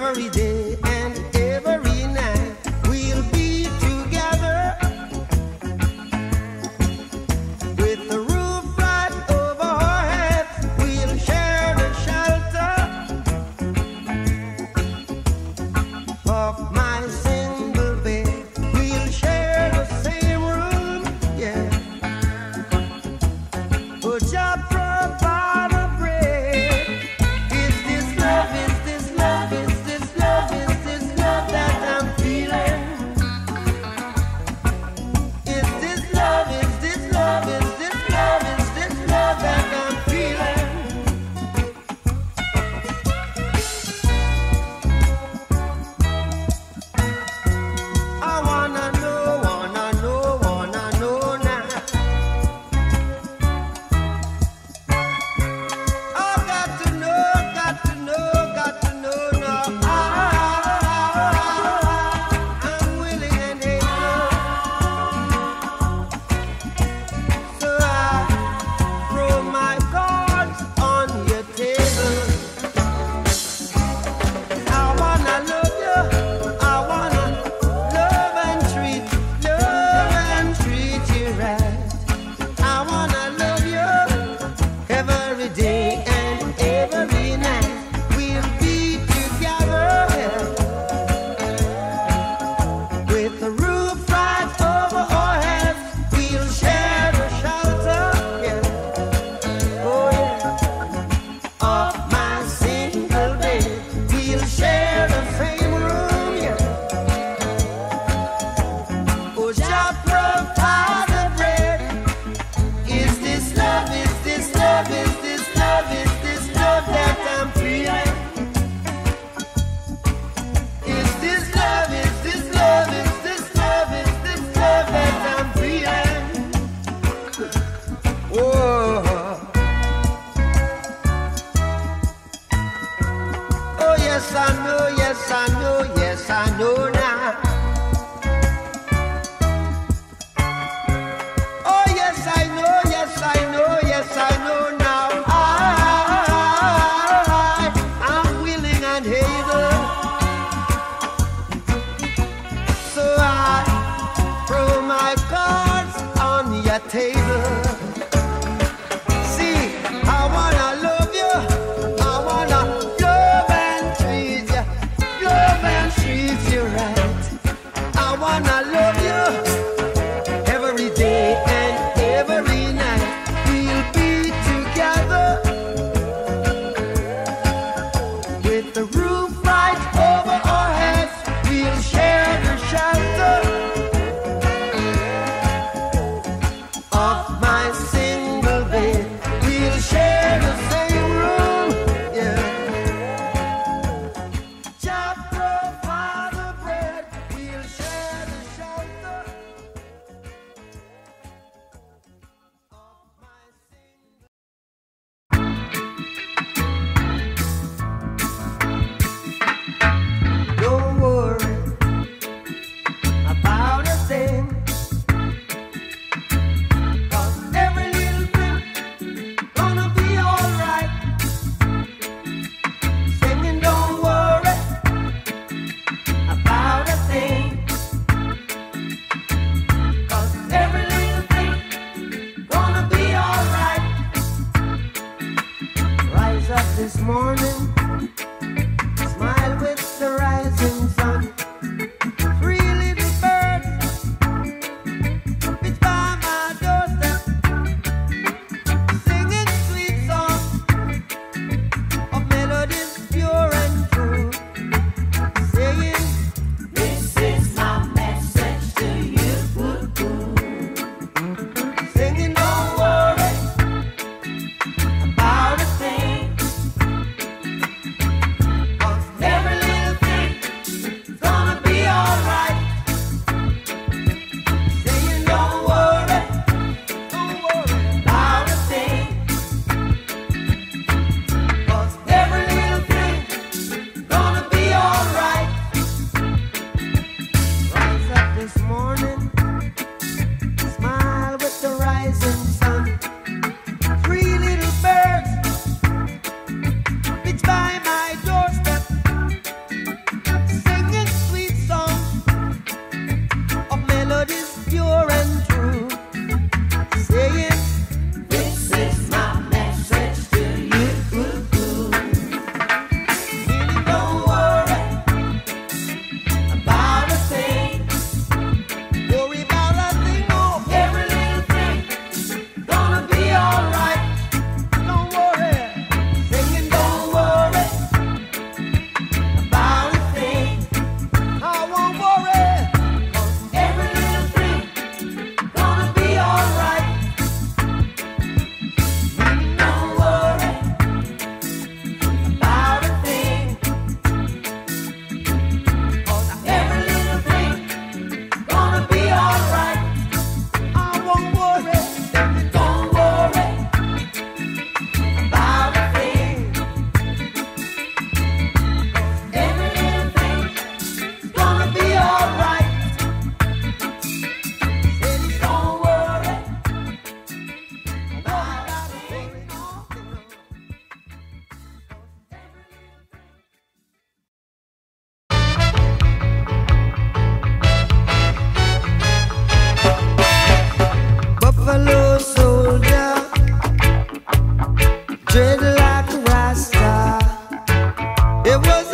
every day and every night we'll be together with the roof right over our heads. We'll share the shelter of my single bed. We'll share the same room, yeah. But Jah provide the bread. Is this love? Is this love? Is this love? Is this love that I'm feeling? Is this love? Is this love? Is this love? Is this love that I'm feeling? I wanna know now. I got to know now. I'm willing and able, so I throw my cards on your table. I wanna love you. I wanna love and treat you right. I wanna love you every day and every night. We'll be together with the roof right over our heads. We'll share the shelter, yeah. Oh yeah, of my single bed. We'll share the same room, yeah. Oh, Jah provide the bread. Is this love? Is this love? Is this love? Is this love that I'm feeling? Is this love? Is this love? Is this love? Is this love that I'm feeling? Oh, oh yes I know, yes I know, yes I know now. Oh yes I know, yes I know, yes I know now. I'm willing and able, so I throw my cards on your table. See, I wanna love you, I wanna love and treat you right. I wanna love you every day and every night. We'll be together with the roof right over our heads. We'll share the shelter of my single bed. We'll share the same room, yeah. Jah provide the bread. We'll share the shelter of my single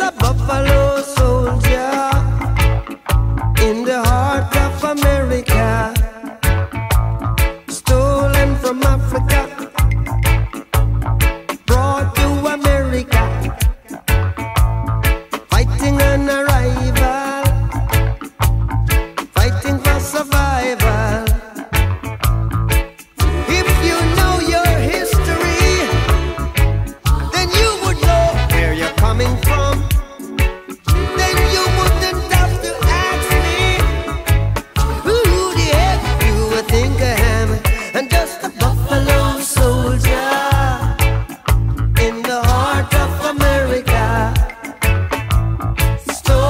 a buffalo soldier in the heart of America, stolen from Africa, brought to America, fighting an arrival, fighting for survival. If you know your history, then you would know where you're coming from. Then you wouldn't have to ask me who the heck you would think I am. And just a buffalo soldier in the heart of America, stolen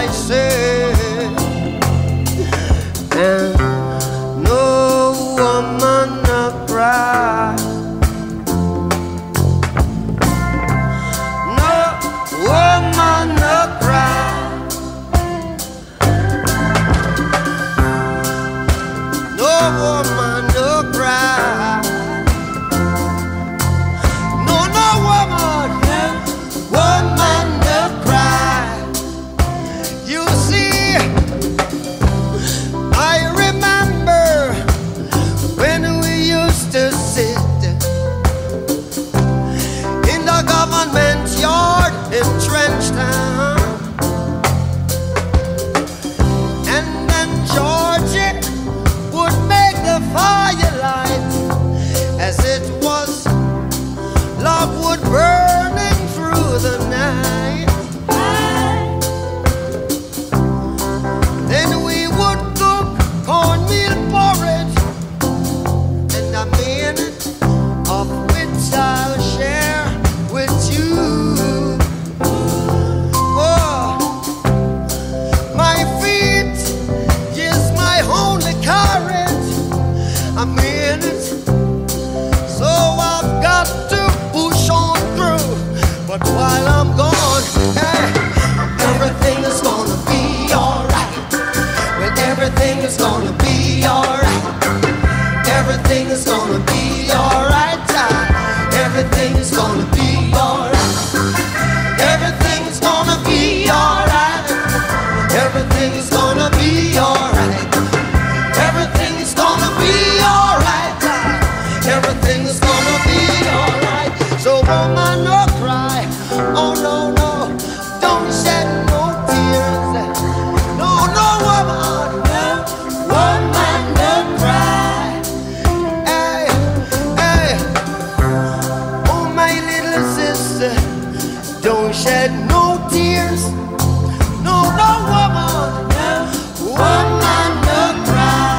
I say, and no woman no cry, no woman no cry, no woman no cry, no woman, woman no cry. You see, I remember when we used to sit in the government yard in Trenchtown, and then Georgie would make the firelight as it was logwood burning through the night. Then we would cook cornmeal porridge, and a minute of which I'll share with you. Oh, my feet is my only carriage, a minute, so I've got to push on through. But while I'm gone, hey, everything is gonna be alright. Well, everything is gonna be alright. Everything is gonna be alright. Everything is gonna be alright. Everything is gonna be alright. Everything is gonna be alright. Everything is gonna be alright. Everything is gonna be alright. So woman, no cry. Oh no, no, don't shed no tears. No, no woman, no woman, no cry. Hey, hey, oh my little sister, don't shed no tears. No, no woman, no woman, no cry.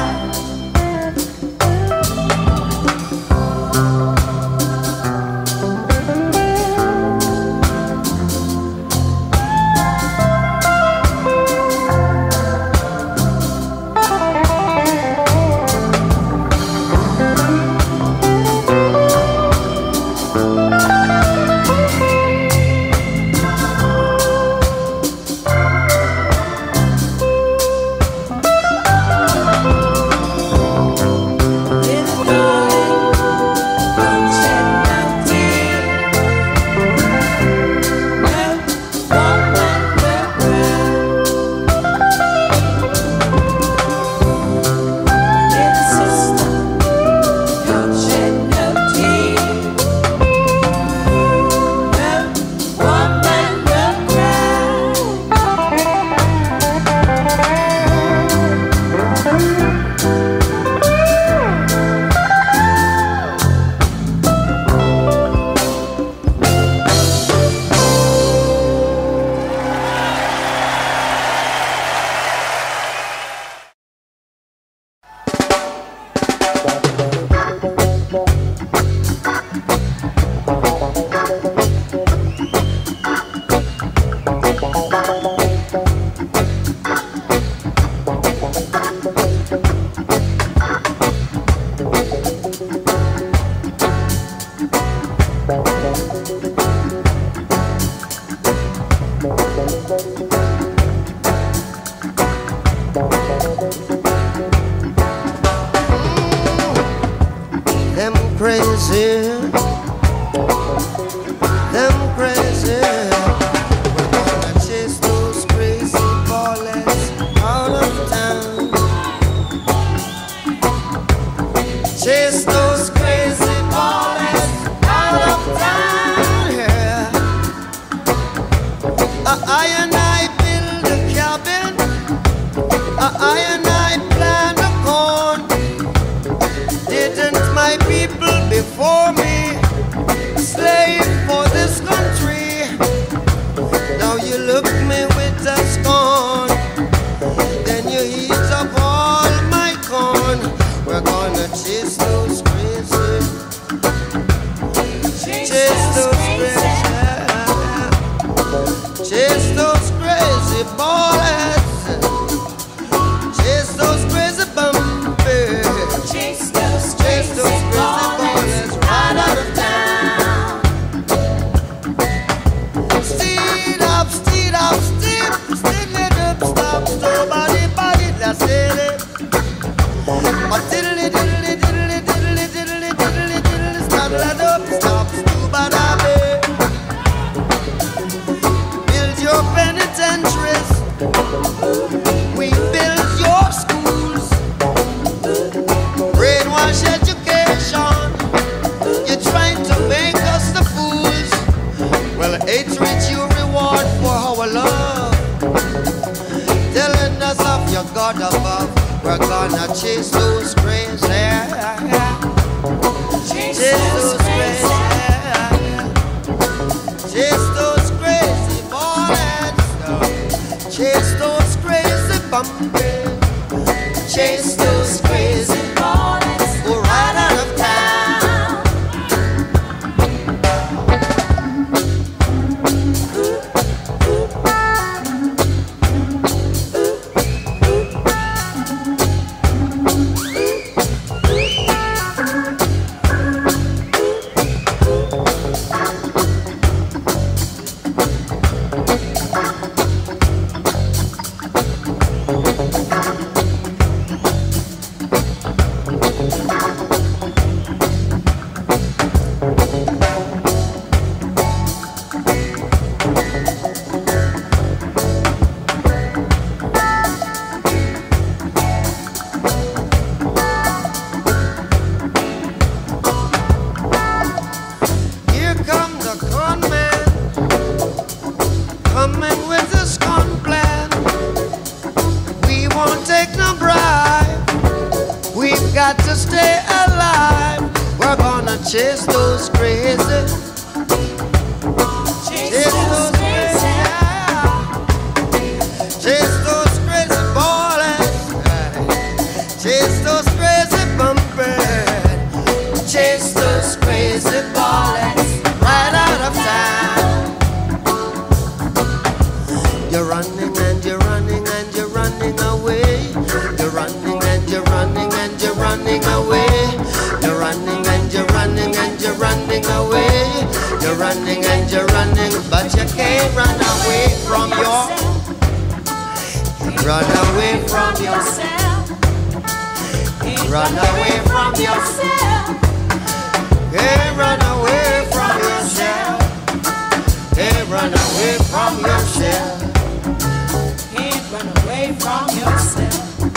Them crazy, them crazy. We're gonna chase those crazy ballets out of town. Chase those crazy ballets out of town. Yeah. I and I build a cabin. I and I plant a corn. Didn't my people before me slave for this country? Now you look me with a scorn, then you heat up all my corn. We're gonna chase those crazy, chase those crazy, chase those crazy ballers. God above. We're gonna chase those crazy. Chase those crazy. Chase those crazy bullets. Chase those crazy bumpers. Chase those crazy bullets. Go right out of town. Got to stay alive. We're gonna chase those crazy. Chase those crazy. Chase those crazy bullets. Chase those crazy bumpers. Chase those crazy bullets right out of town. You're running and you're running and you're running away. You're running and you're running and you're running away. You're running and you're running and you're running away. You're running and you're running, but you can't run away from your. Run away from yourself. Run away from yourself. Hey, run away from yourself. Hey, run away from yourself. Can't run away from yourself.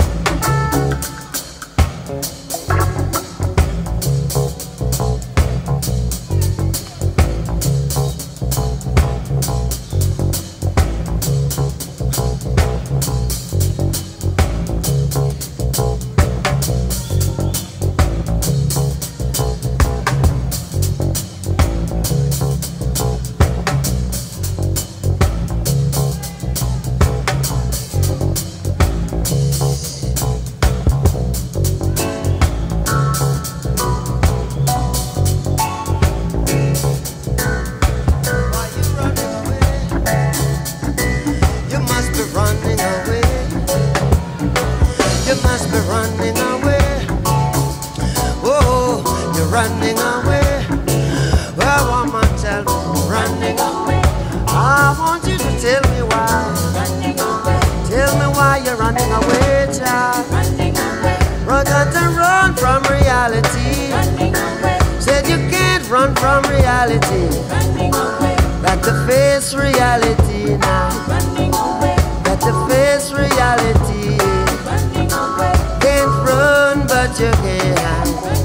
Running away, well, woman, tell me, running away. I want you to tell me why. Running away. Tell me why you're running away, child. Running away. Run, got to run from reality. Running away. Said you can't run from reality. Running away. Got to face reality now. Running away. Got to face reality. Running away. Can't run, but you can't hide.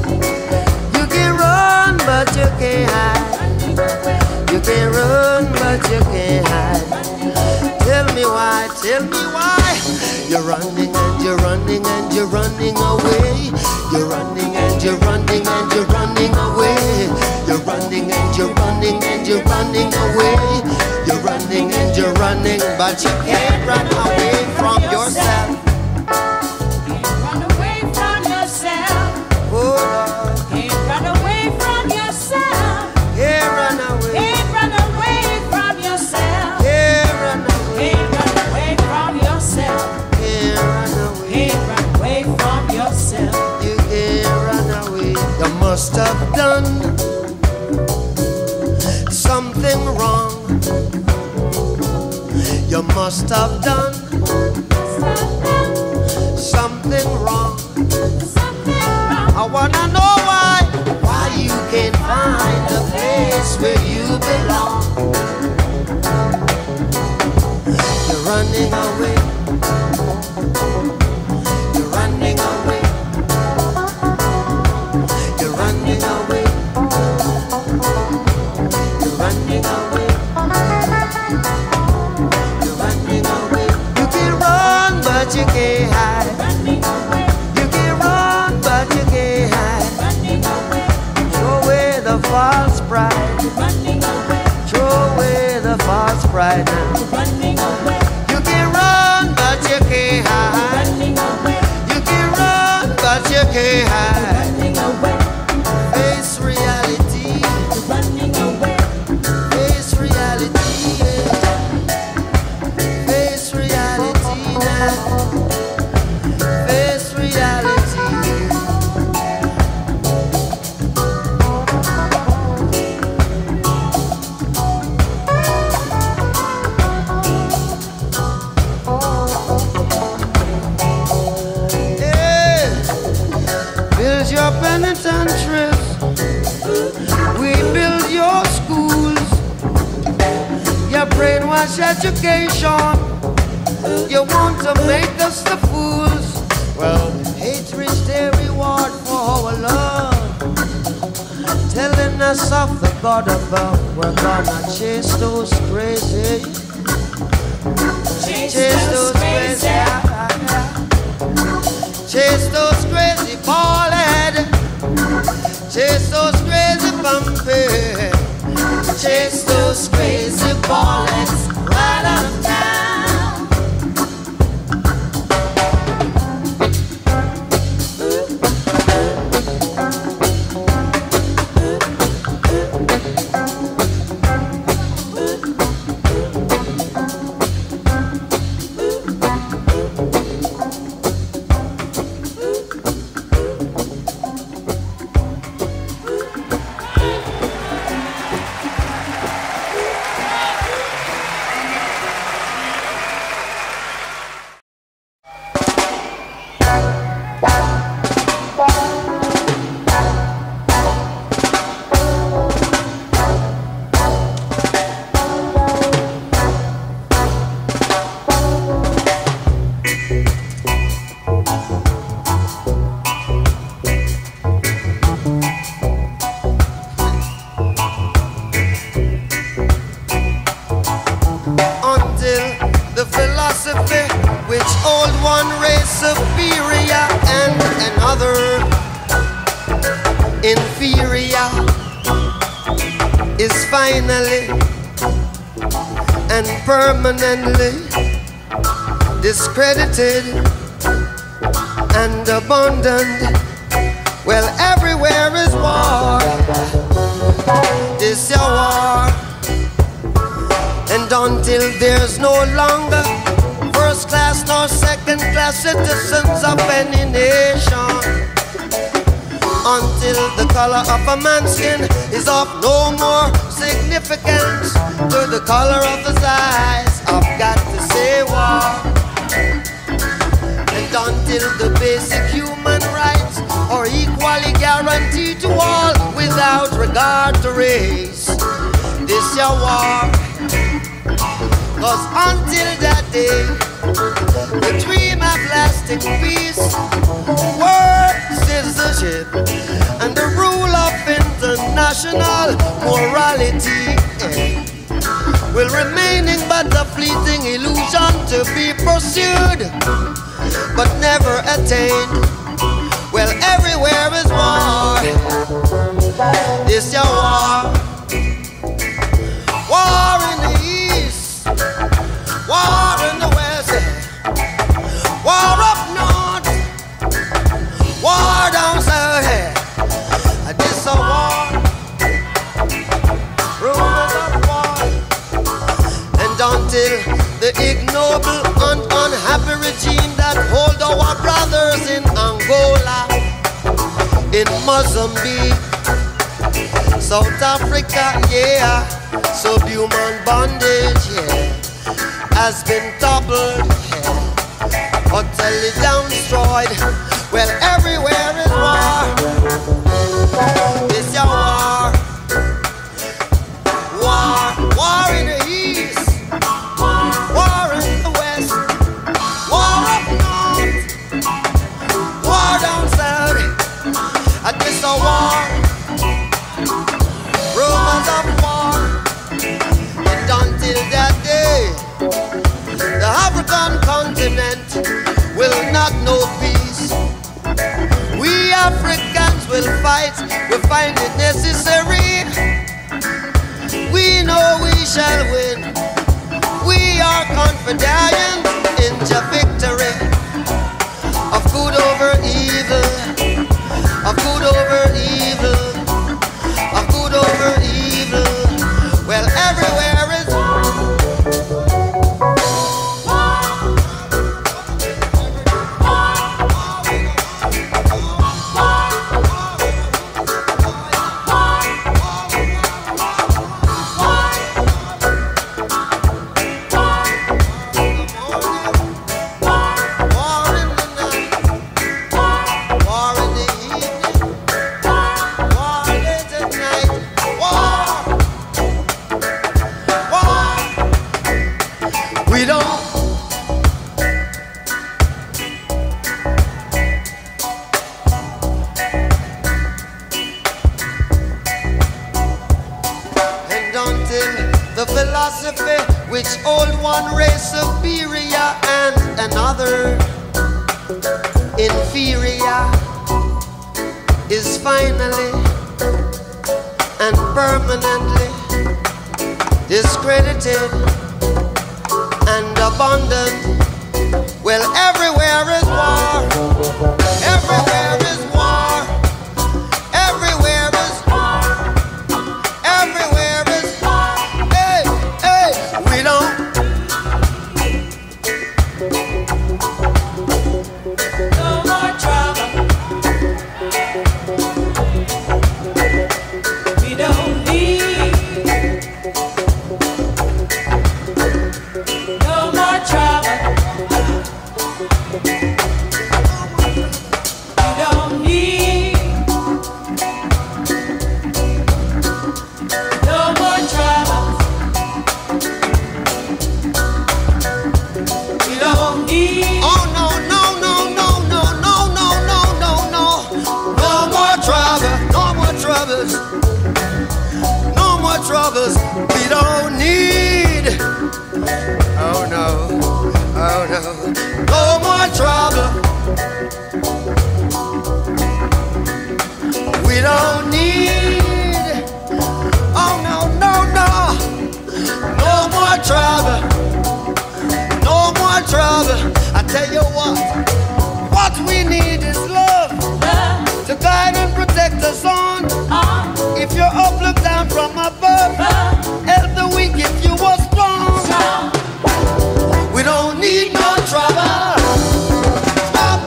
But you can't hide. You can run, but you can't hide. Tell me why, tell me why. You're running and you're running and you're running away. You're running and you're running and you're running away. You're running and you're running and you're running away. You're running and you're running, but you can't run away from yourself. Can't run away from yourself. Oh Lord. Can't run away from yourself. Yeah, run away. Can't run away from yourself. Yeah, run away. Can't run away from yourself. Yeah, run away. Can't run away from yourself. You can't run away. You must have done something wrong. You must have done something wrong. I wanna know why you can't find the place where you belong. You're running away. You're running away. You're running away. You're running away. You're running away. You can run, but you can't hide. hide now. Running away. You can run, but you can't hide. Running away. You can run, but you can't hide. Running away. Face reality. Running away. Face reality. Face reality now. Face reality. Build your penitentiaries. We build your schools. Your brainwash education. You want to make us the fools. Well, hatred's their reward for our love. Telling us of the God above. We're gonna chase those crazy. Chase those crazy. Chase those crazy ballhead. Chase those crazy bumpy. Chase those crazy ballheads right out of town. Which old one race superior and another inferior is finally and permanently discredited and abandoned. Well, everywhere is war. This your war. And until there's no longer first class nor second class citizens of any nation, until the color of a man's skin is of no more significance to the color of his eyes, I've got to say war. And until the basic human rights are equally guaranteed to all without regard to race, this your war. Cause until that day, the dream of lasting peace, world citizenship, and the rule of international morality will remaining but a fleeting illusion to be pursued, but never attained. Well, everywhere is war. This your war. War in the east, war in the west, war up north, war down south. This a war, rumors of war. And until the ignoble and unhappy regime that hold our brothers in Angola, in Mozambique, South Africa, yeah, subhuman bondage, yeah, has been toppled, yeah, utterly down destroyed. Well, everywhere is war. This your war. War in the east, war in the west, war up north, war down south. This a war. Rumors of war. And until that day, the African continent will not know peace. We Africans will fight, we find it necessary. We know we shall confidence into victory of good over evil, of good over evil, of good over evil. Well, everywhere is which old one race superior and another inferior is finally and permanently discredited and abandoned. Well, everywhere is war. Everywhere is war. Everywhere is war. Everywhere is war. Hey, hey, we don't. No more trouble. We don't need no more trouble. We don't need no more trouble. We don't need Oh no, no, no, no, no, no, no, no, no, no. No more trouble, no more troubles. No more troubles we don't need. Oh no, oh no. No more trouble. We don't need. Oh no, no, no. No more trouble. No more trouble. I tell you what we need is love love to guide and protect us on. on If you're up, look down from above. love Help the weak if you are strong. strong. We don't need no trouble. Stop.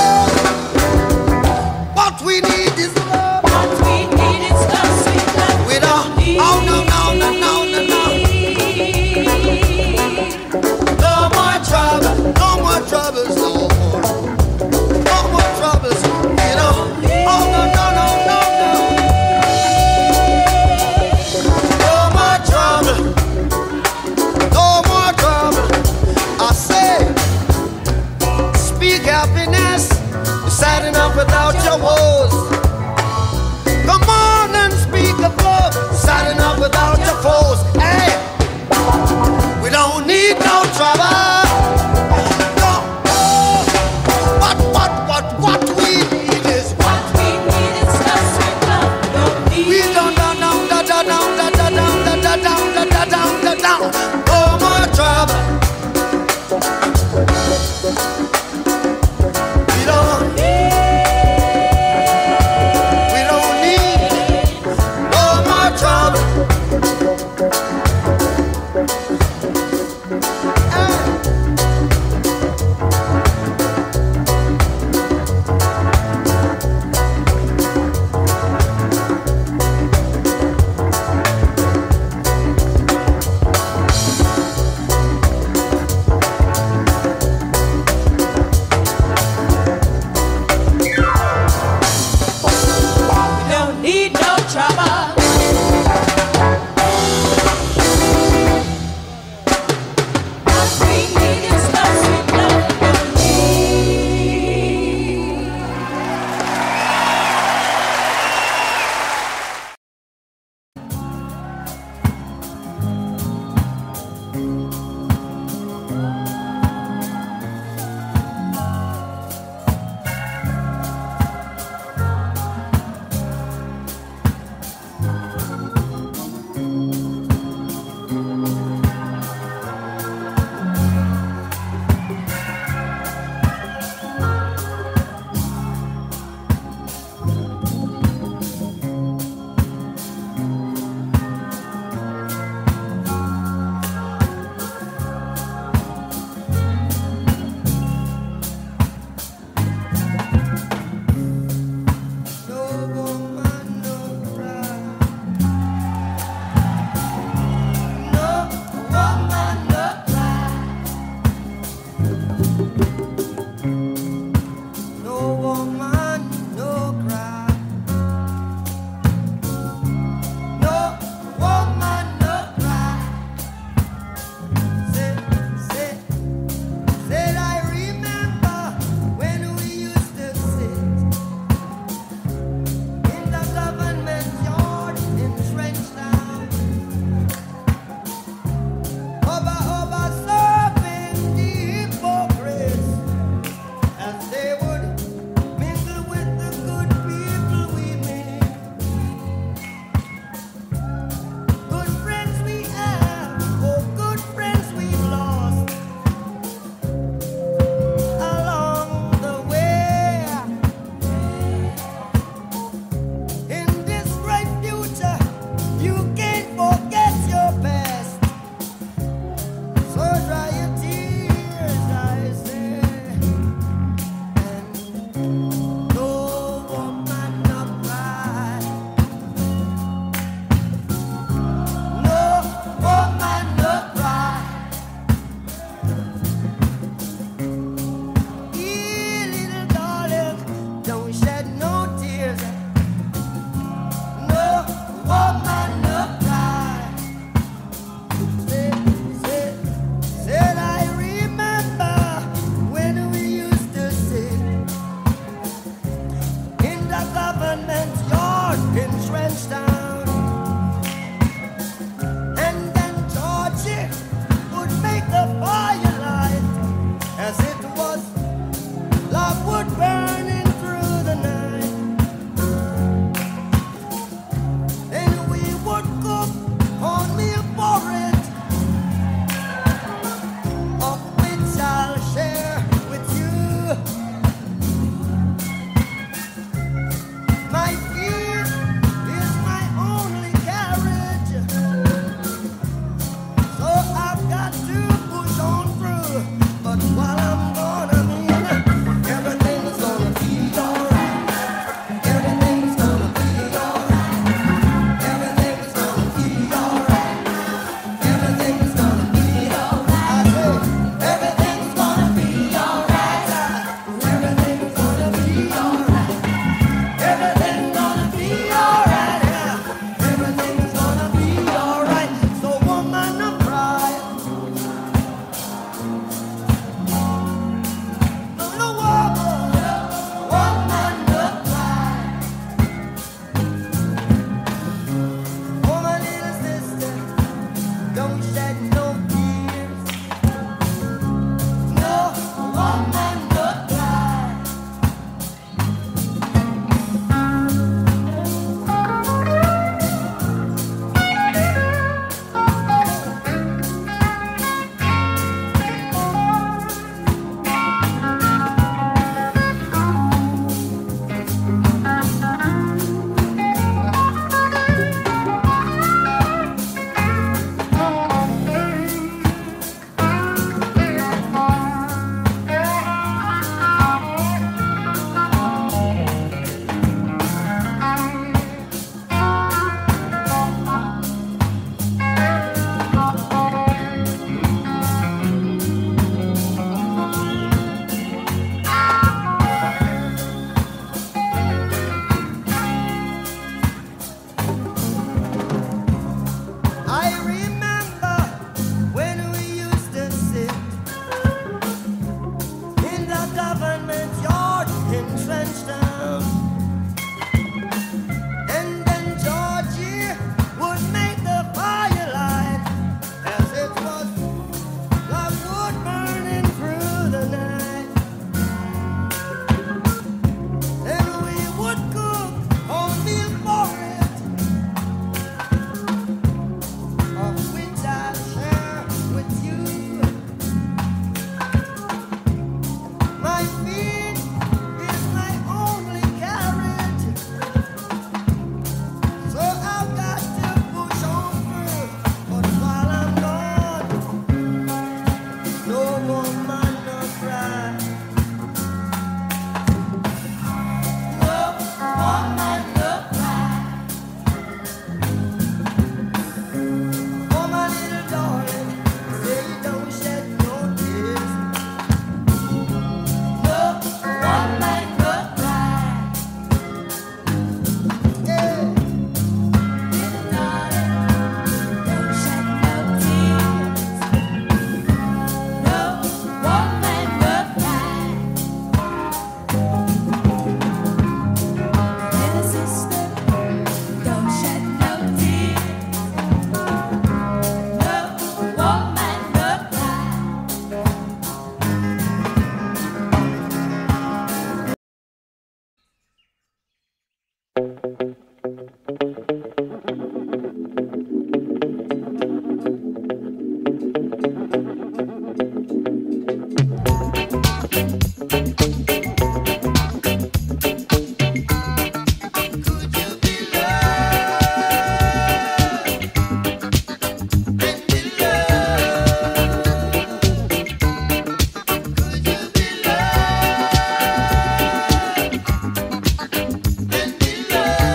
What we need is love. What we need is love, sweet love. We don't. Oh no, no, no, no, no, no. No more trouble. No more troubles. No more. No more troubles. You know. Oh no, no, no, no, no. No more trouble. No more trouble. I say, speak happiness. You're sad enough without your woes. Come on and speak of love. Sad enough without your foes. Hey, we don't need no trouble. No. What we need is What we need is love, sweet love. we don't down. No more trouble. We don't. love.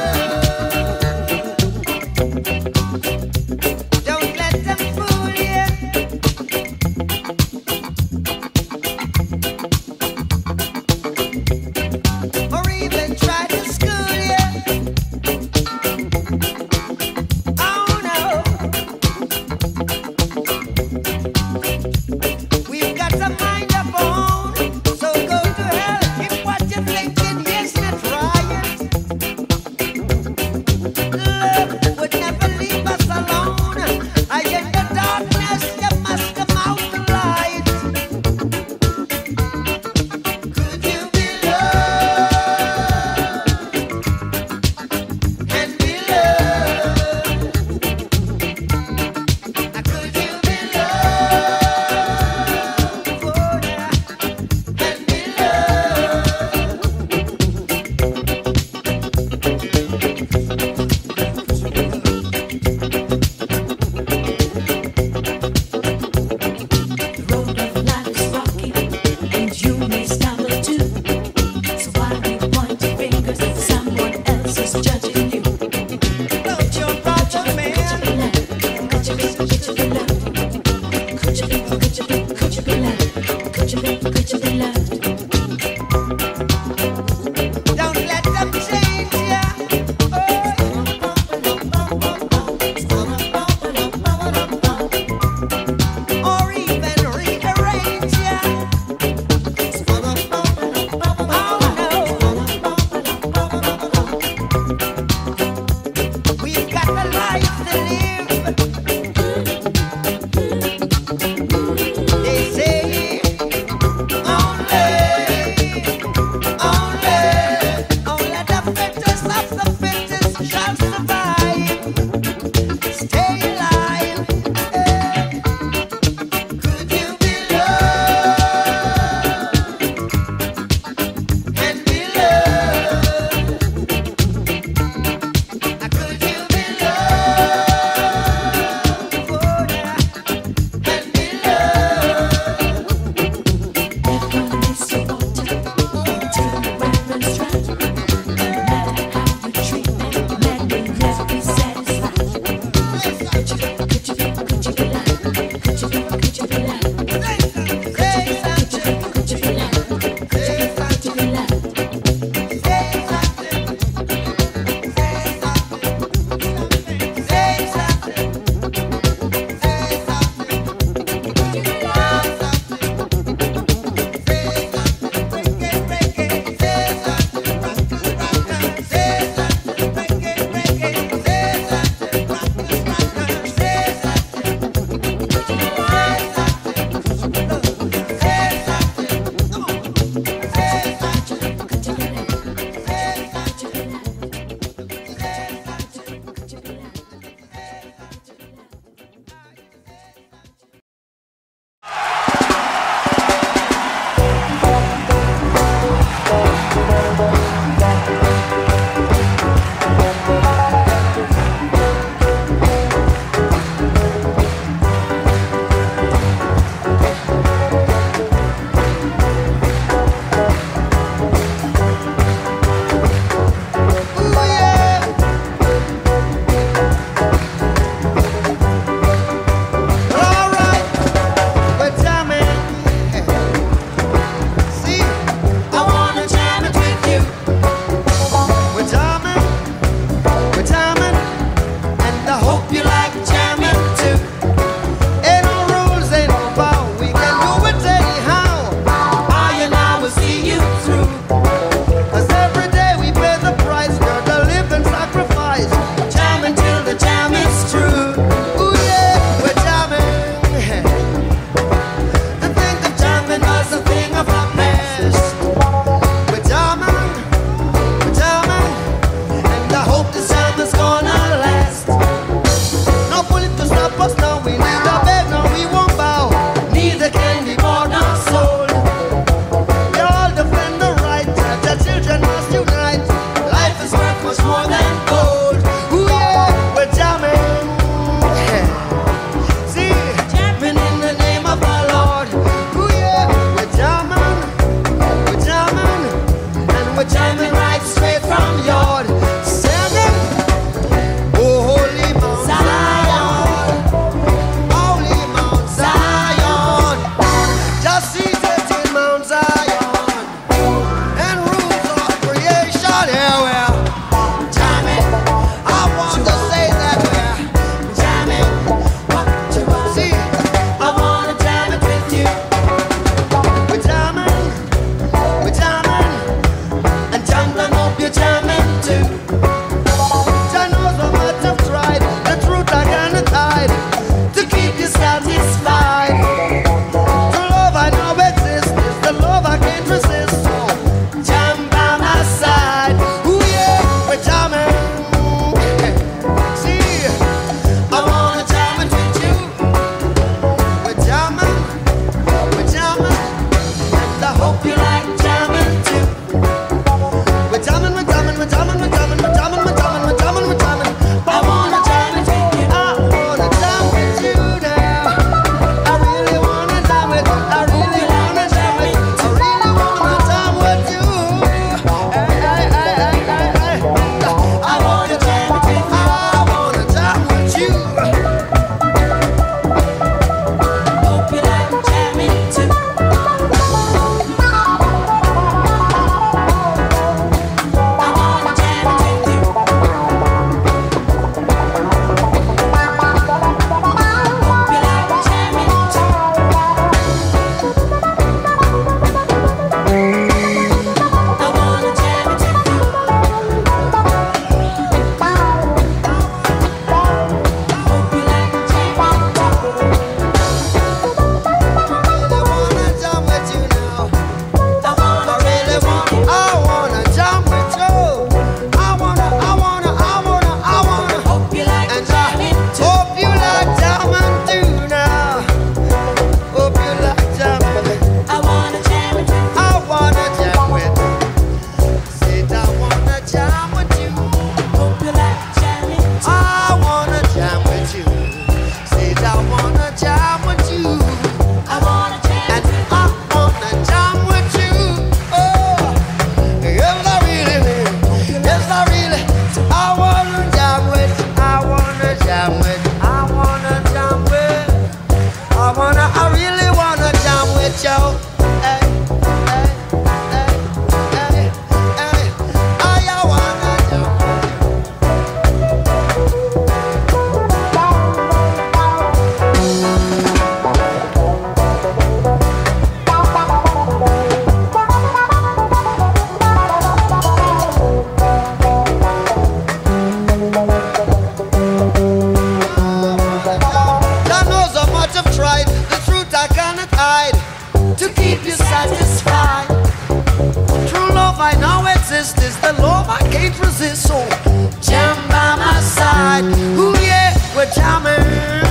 can't resist. So jam by my side. Ooh yeah, we're jamming.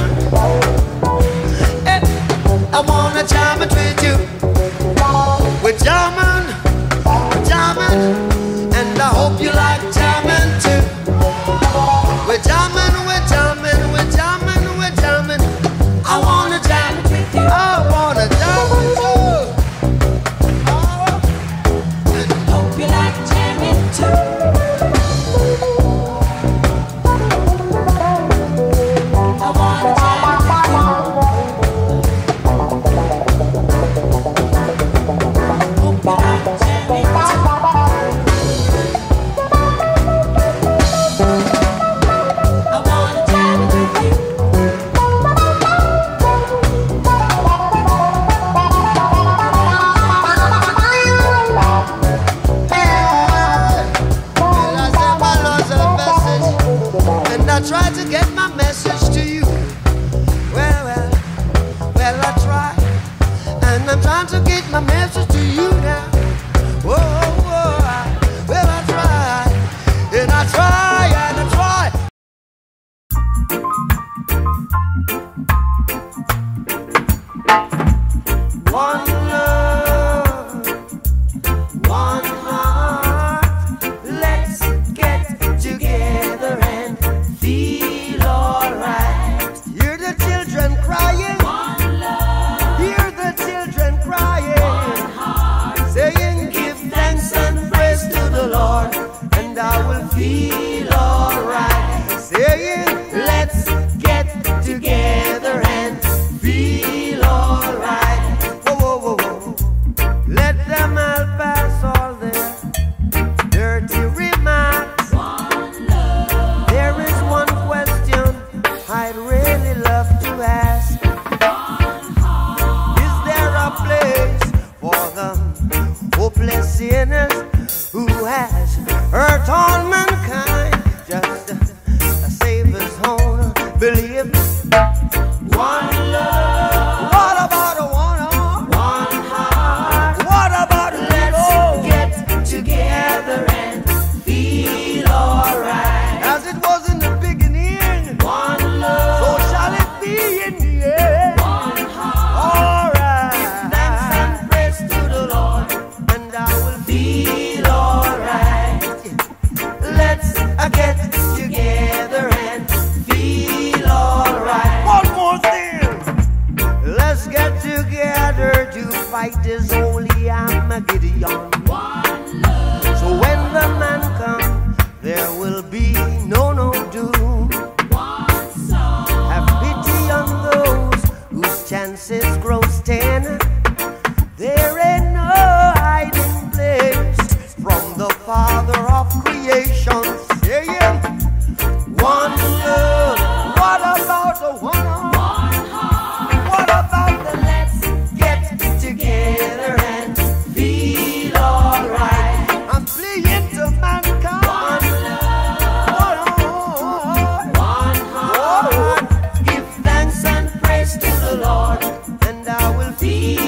I wanna jam it with you. We're jamming, and I hope you like jamming too. We're jamming, we're jamming, we're jamming, we're jamming. I wanna jam it with you. I wanna jam with you. Hope you like jamming too. I wanna jam with you. Hope you like jamming too. I wanna jam with you. Well, I sent my Lord's a message, and I tried to get my message to you. Well, I tried, and I'm trying to get my message to you now. Well, I tried, and I try, and I try. One love, one heart. Let's get together and feel alright. Hear the children crying. One love, Hear the children crying. one heart. Saying, give thanks and praise to the Lord, and I will feel alright. Saying, let's get together and feel alright. Whoa, whoa, whoa, whoa. Let them all pass all their dirty remarks. One love, There is one question I'd really love to ask. one heart. Is there a place for the hopeless sinners who has hurt all mankind? Just a Savior's own belief. One love. What about a one arm? One heart. What about a Let's little? get together and feel alright. As it was in the beginning, One so love, shall it be in the end. one heart. Alright. Thanks and praise to the Lord. And I will Feel alright. let's Get together and feel alright. one more thing. Let's get together to fight this holy Armageddon. One love, So when the man comes, there will be no doom. one song. Have pity on those whose chances grow thin. There ain't no hiding place from the Father of creation. Saying, one love. What about the one arm? One heart. What about the Let's get together and feel alright. I'm fleeing to mankind? One love, one heart. Give thanks and praise to the Lord, And I will feel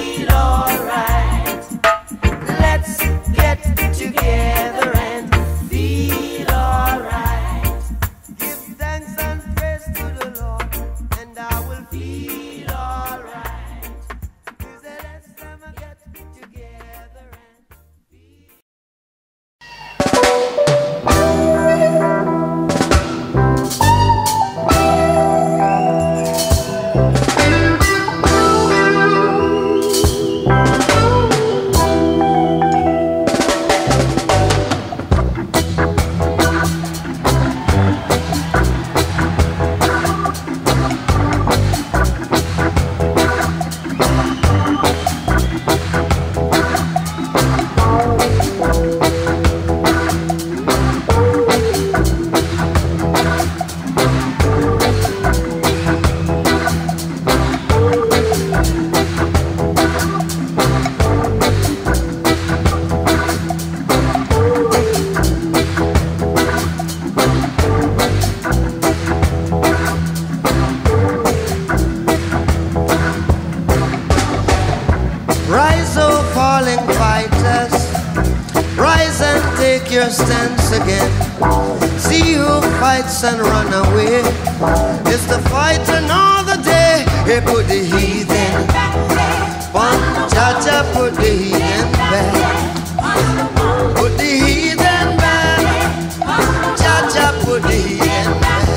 your stance again. See who fights and run away. It's the fight another day. Hey, put the heathen one, Jaja, put the heathen back. Put the heathen back. Jaja, put the heathen back.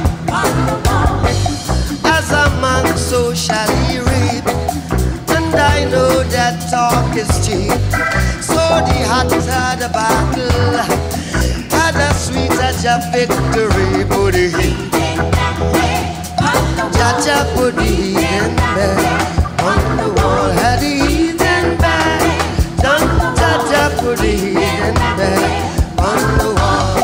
As a man, so shall he reap. And I know that talk is cheap. So the hotter the battle, had a sweeter Jah victory. Put the heathen back. Jaja, put the heathen back. On the wall, had the heathen back. Jaja, put the heathen back. On the wall.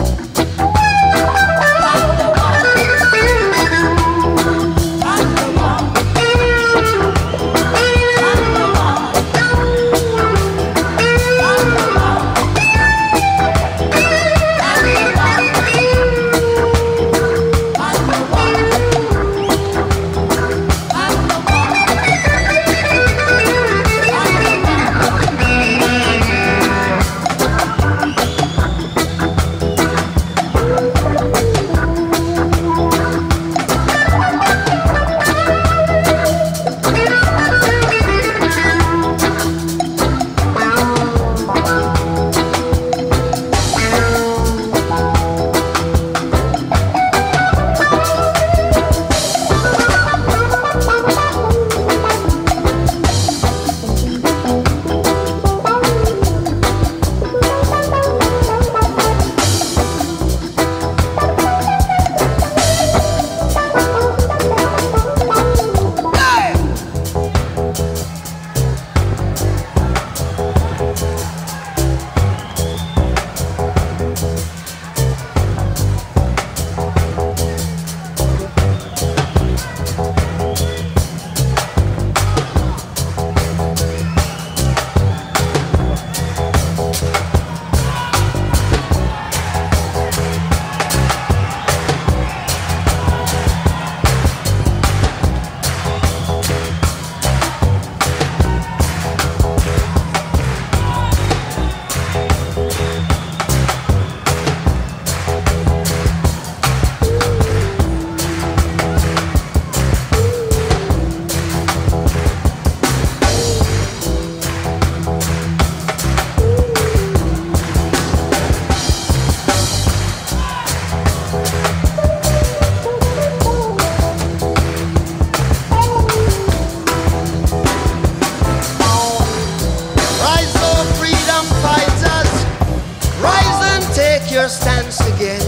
Stance again.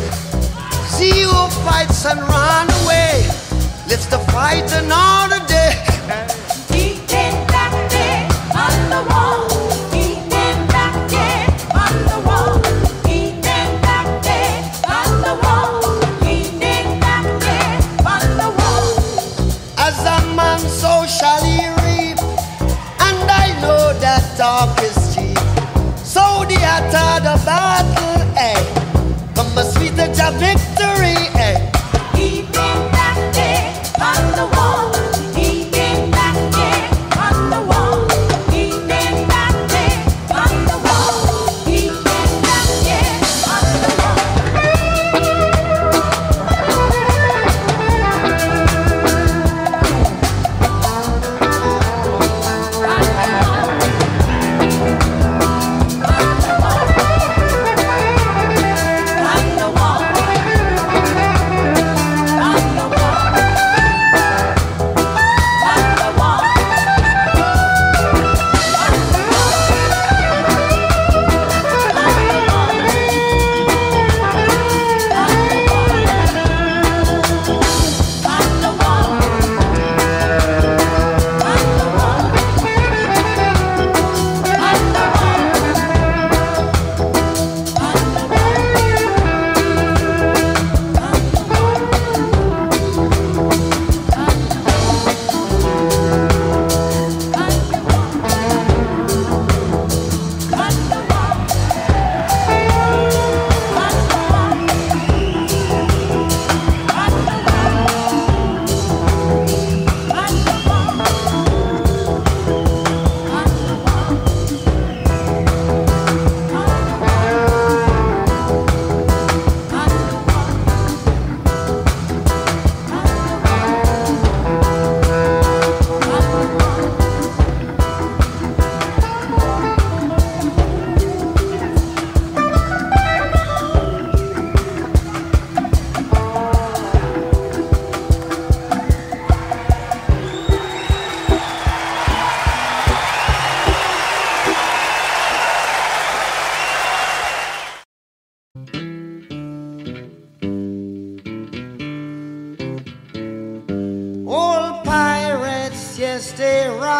See who fights and run away. Let's the fight another day. Heathen back there on the wall. Heathen back there on the wall. Heathen back there on the wall. Heathen back there on the wall. As a man, so shall he reap. And I know that talk is cheap. So the hotter the battle, eh? From a sweeter Jah victory, eh? Heathen back there on the wall. Heathen back there on the wall. Heathen back there on the wall. Heathen back there on the wall. On the wall.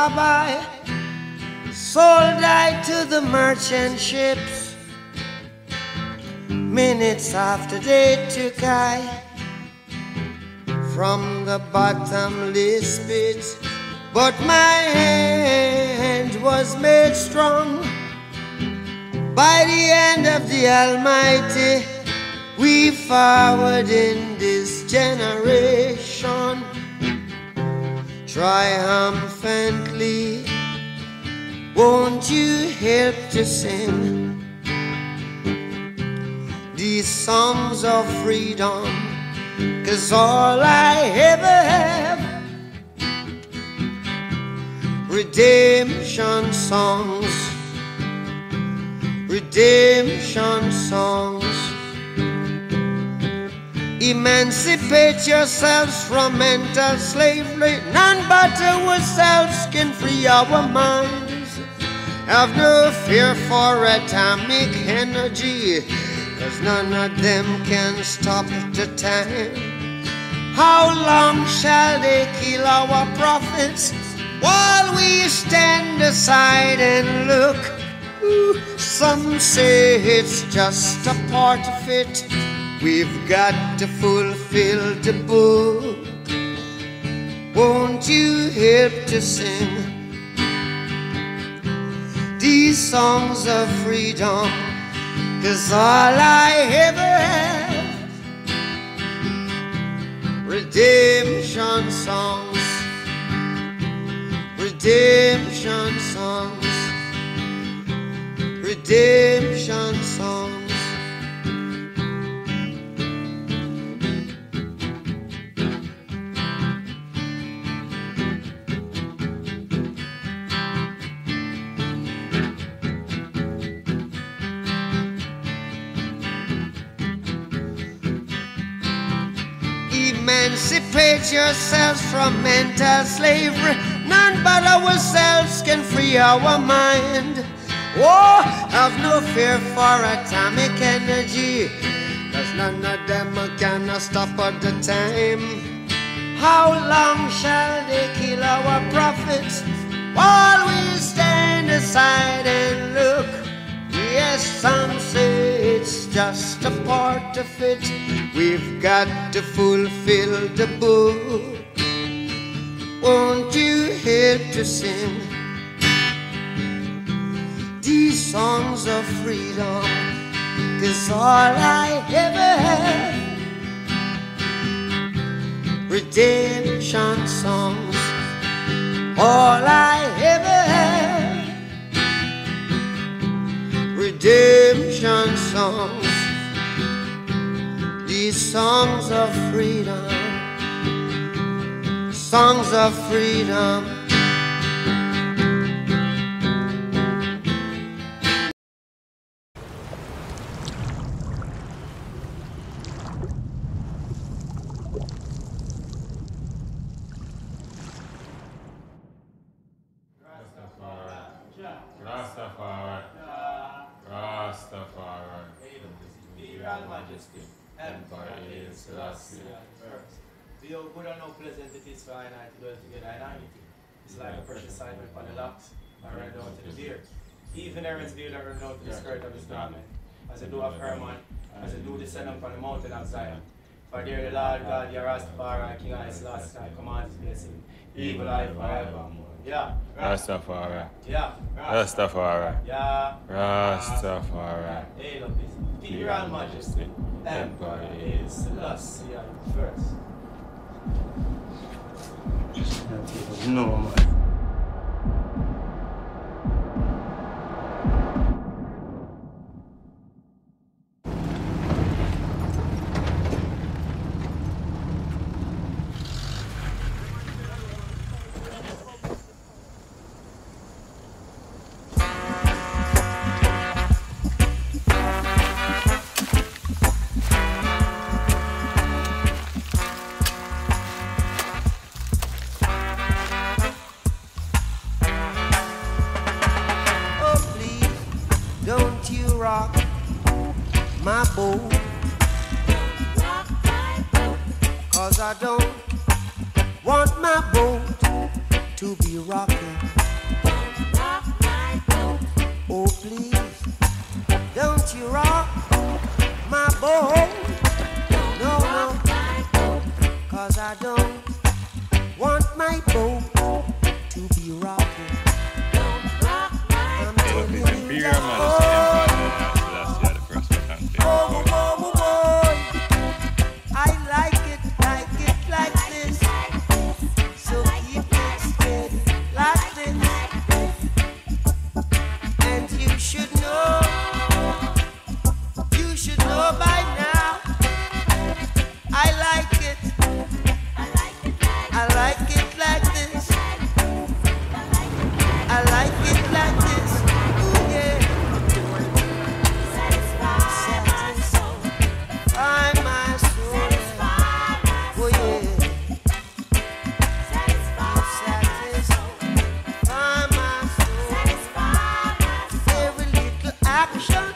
by, sold I to the merchant ships. Minutes after they took I from the bottomless pit, but my hand was made strong by the hand of the Almighty. We forward in this generation triumphantly. Won't you help to sing these songs of freedom? 'Cause all I ever have, redemption songs, redemption songs. Emancipate yourselves from mental slavery. None but ourselves can free our minds. Have no fear for atomic energy, 'cause none of them can stop the time. How long shall they kill our prophets while we stand aside and look? Ooh, some say it's just a part of it. We've got to fulfill the book. Won't you help to sing these songs of freedom? 'Cause all I ever have, redemption songs, redemption songs, redemption songs. Emancipate yourselves from mental slavery. None but ourselves can free our mind. Oh, have no fear for atomic energy, 'cause none of them can stop at the time. How long shall they kill our prophets while we stand aside and look? Yes, some say it's just a part of it. We've got to fulfill the book. Won't you help to sing these songs of freedom? 'Cause all I ever have, redemption songs. All I ever have, redemption songs. These songs of freedom, songs of freedom. Rastafari, Rastafari, Royal Majesty, Empire is Selassie. Feel good or no pleasant it is for I and I to dwell together in unity. It's like a precious sign upon the locks and run down to the beard. Even Aaron's beard and run down to the skirt of his garment. As I do of Hermon, as I do descend upon the mountain of Zion. For there the Lord God, your Rastafari, King of Selassie, commands his blessing. Evil life forevermore. Yeah. Rastafari, Yeah. Rastafari, Yeah. Rastafari. Hey, love this. The Royal Majesty, Empire is Selassie first. No, man. rock my boat, 'cause I don't want my boat to be rocking. Oh, please, don't you rock my boat. No, no, 'cause I don't want my boat to be rocking. I'm telling you Imperial that, Majesty Empire Selassie the first country. oh, boy, I like it like this. So keep it steady like this. And you should know by now. I like it like this. I like it like this. Ooh, yeah. Satisfy my soul. Oh, yeah. Satisfy my soul. Every little action,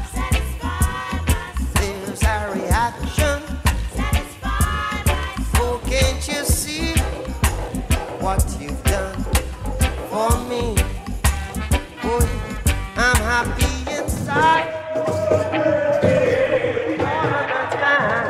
there's a reaction. Oh, can't you see what you've done for me? Oh, yeah. I'm happy inside. All of the time.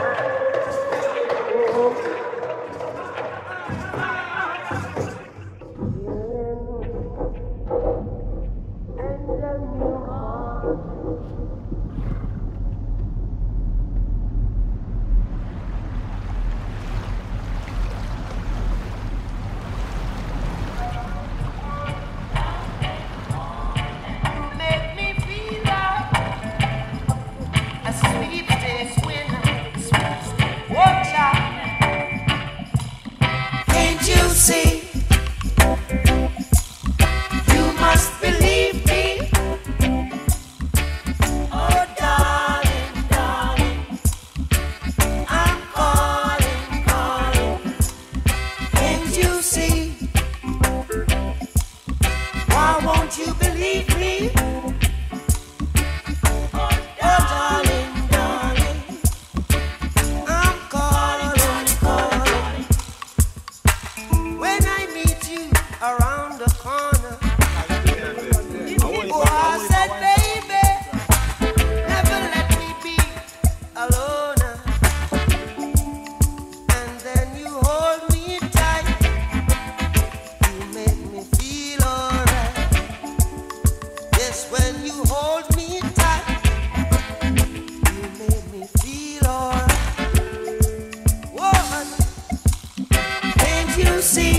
Make me feel like a sweepstakes winner. Watch out. Can't you see? You must believe me. Oh, darling, darling, I'm calling. Can't you see? Why won't you believe me? Oh, darling, darling, I'm calling. When I meet you around the corner, oh, I said, baby, never let me be alone. And then you hold me tight. You make me feel alright. Yes, when you hold me tight, you make me feel alright. Whoa, honey, can't you see?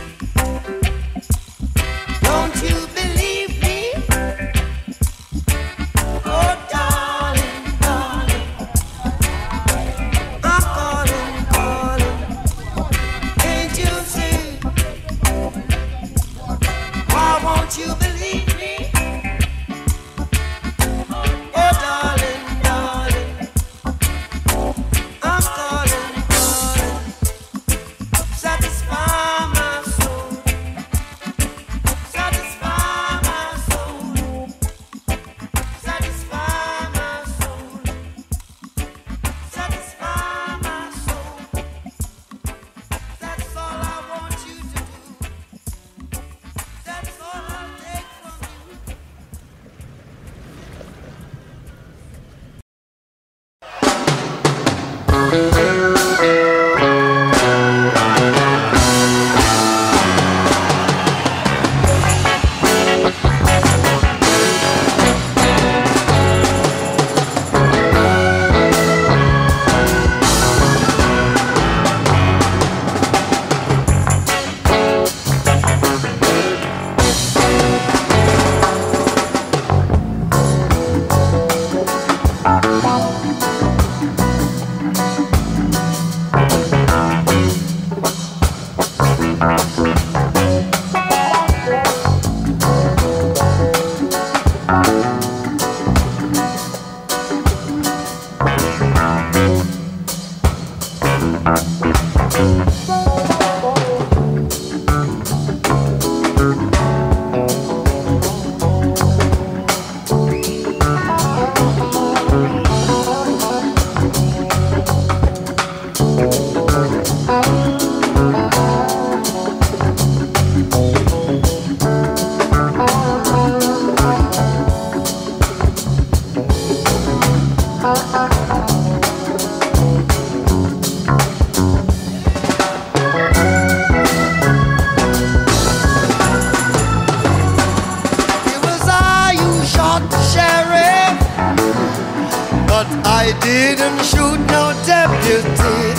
Don't you believe me? Oh, darling, darling, I'm calling. Can't you see? Why won't you believe me? Oh, shot the sheriff, but I didn't shoot no deputy.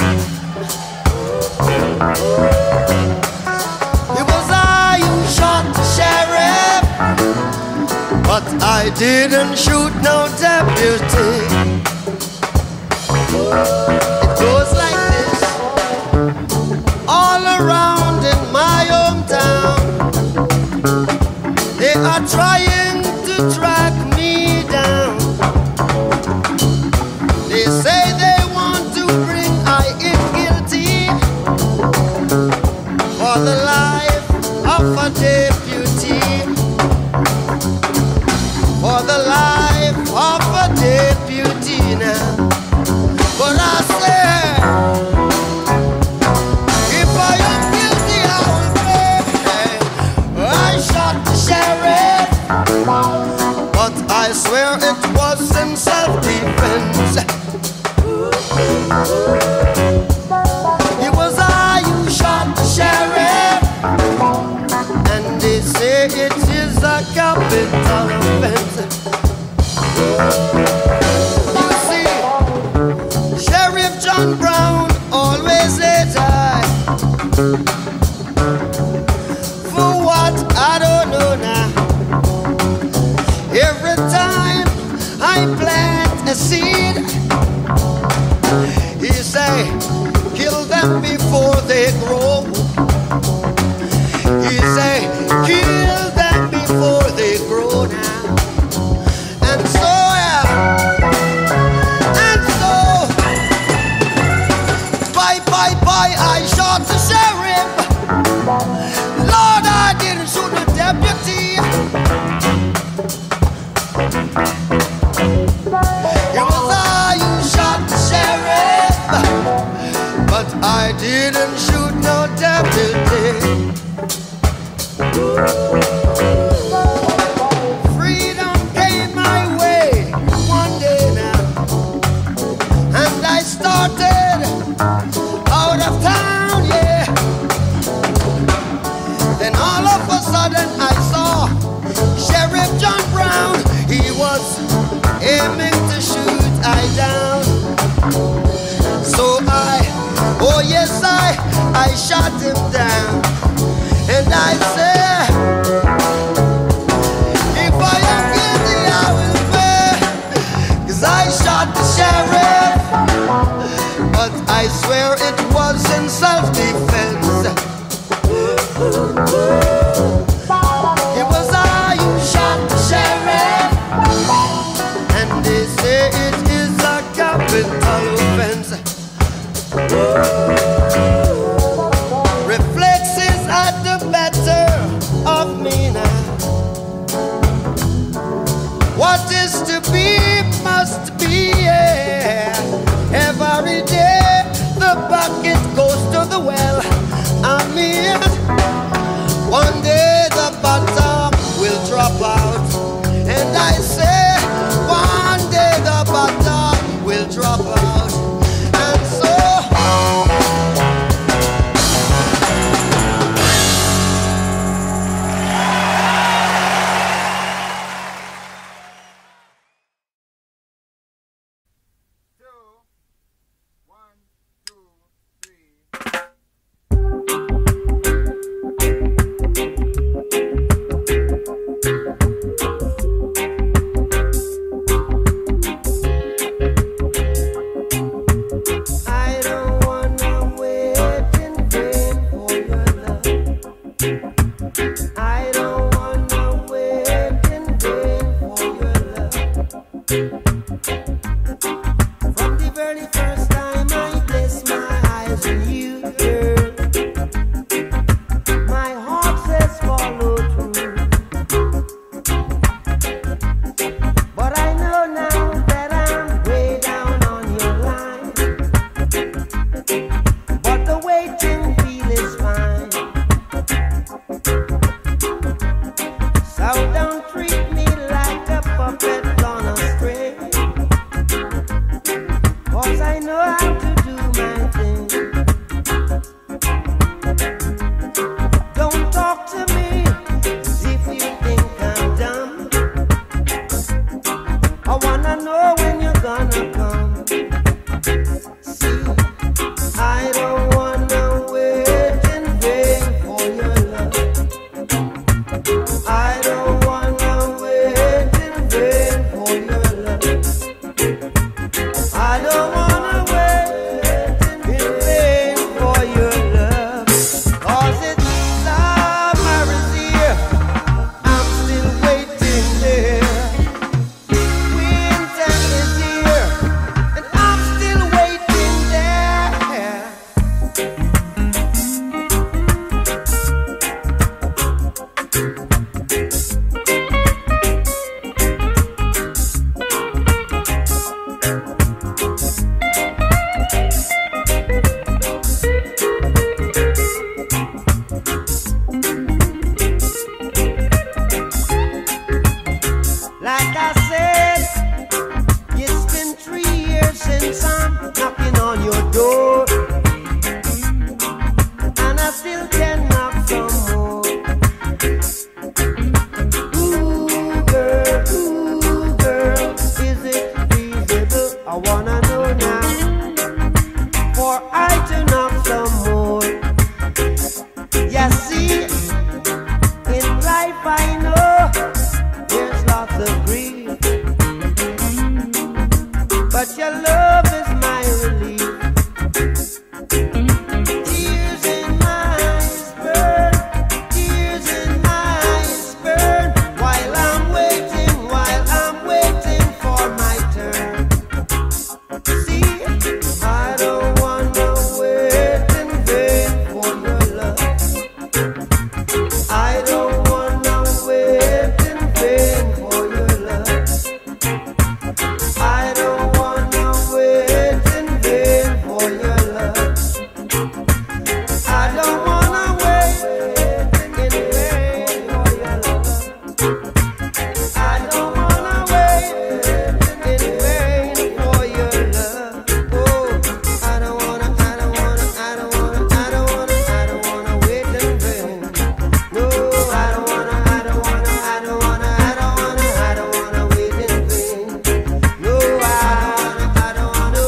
It was I who shot the sheriff, but I didn't shoot no deputy. It goes like this. All around in my hometown, they are trying to track me down. They say they want to bring I in guilty for the life of a deputy. For the life of a deputy now. But I say, if I am guilty, I will pay. I shot the sheriff, but I swear it was in self-defense. It was I who shot the sheriff, and they say it is a capital offense. You see, Sheriff John Brown always says I. For what? I don't know now. Every time I plant a seed, he say, kill them before they grow. He say, kill them before they grow now. And so, I shot the sheriff. Lord, I didn't shoot the deputy. It was I who shot the sheriff, but I didn't shoot no deputy. Freedom came my way one day now, and I started out of town, yeah. Then all of a sudden I saw Sheriff John Brown. He was aiming to shoot I down. So oh yes, I shot him down. And I said, if I am guilty, I will pay. 'Cause I shot the sheriff, but I swear it was in self-defense. It was I who shot the sheriff, and they say it is a capital offense. Reflexes at the better of me now. What is to be must be, yeah. Every day the bucket goes to the well. I mean, one day the bottom will drop out. And I say, one day the bottom will drop out. And so So don't treat me like a puppet on a string. Like I said, it's been 3 years since I'm knocking on your door, and I still can knock some more. Ooh, girl, is it feasible? I wanna know now, for I to knock some more. Yeah, see, in life I know there's lots of grief, but your love is my relief. Tears in my eyes burn, tears in my eyes burn, while I'm waiting for my turn. See, I don't wanna wait in vain for your love. I don't wanna wait in vain for your love. I don't wanna wait in vain for your love. I don't wanna wait in vain for your love. I don't wanna wait in vain for your love. Oh, I don't wanna wait in vain. No, I don't wanna wait in vain. No, I don't wanna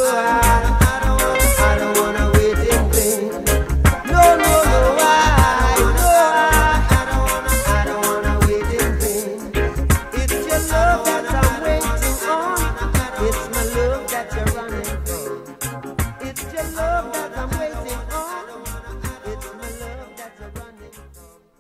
wait in vain. No, I don't wanna wait in vain. It's your love that I'm waiting on. It's my love that you're running from. It's your love that I'm waiting on. It's my love that you're running from.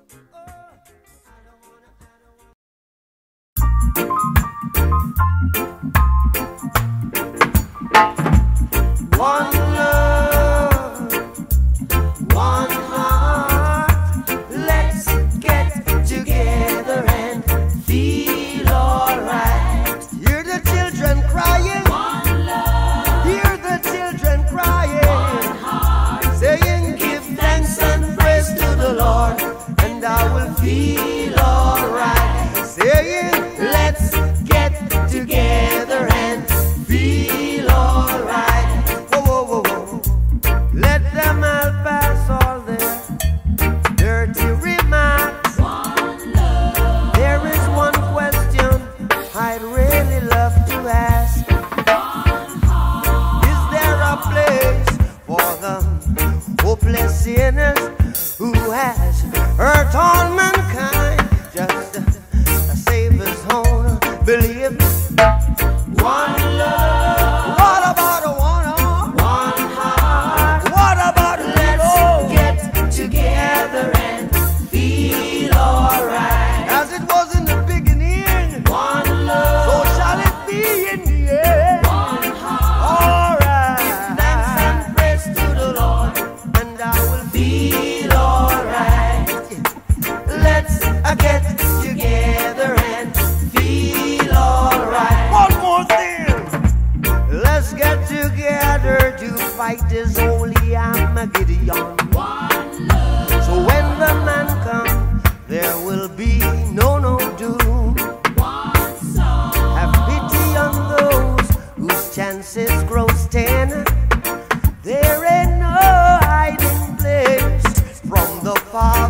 One love, one heart. Let's get together and feel alright. Hear the children crying. One love. Hear the children crying. One heart. Saying, give thanks and praise to the Lord, and I will feel alright. Saying, let's get together and feel alright. Whoa, whoa, whoa, whoa. Let them all pass all their dirty remarks. One love. There is one question I'd really love to ask. One heart. Is there a place for the hopeless sinners who has hurt all mankind? Just a Savior's own belief. One love. What about a one heart? What about let's get together and feel alright? As it was in the beginning, one love. So shall it be in the end. One heart. Alright. Give thanks and praise to the Lord, and I will feel alright. Let's get together and feel alright. One more thing. Let's get together to fight this holy Armageddon. One love. So when the man comes, there will be no doom. One song. Have pity on those whose chances grow thin. There ain't no hiding place from the Father.